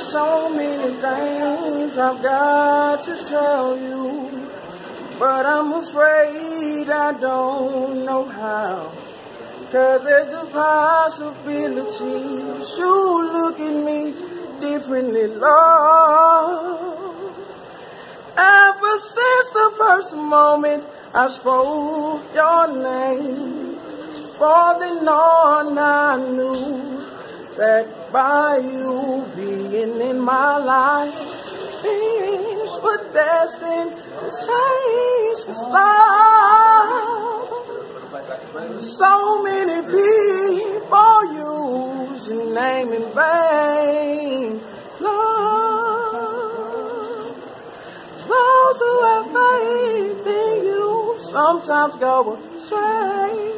So many things I've got to tell you, but I'm afraid I don't know how. 'Cause there's a possibility you look at me differently, Lord. Ever since the first moment I spoke your name, for then on I knew that by you being in my life, things were destined to change. 'Cause love, so many people use your name in vain. Love, those who have faith in you sometimes go astray.